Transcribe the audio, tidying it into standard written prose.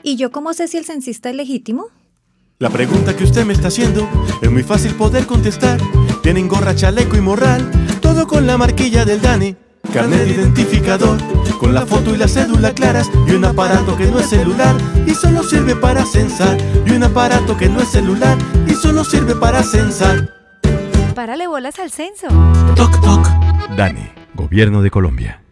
¿Y yo cómo sé si el censista es legítimo? La pregunta que usted me está haciendo es muy fácil poder contestar. Tienen gorra, chaleco y morral, todo con la marquilla del DANE. Carnet identificador, con la foto y la cédula claras, y un aparato que no es celular y solo sirve para censar. Y un aparato que no es celular y solo sirve para censar. Párale bolas al censo. Toc, toc. DANE, Gobierno de Colombia.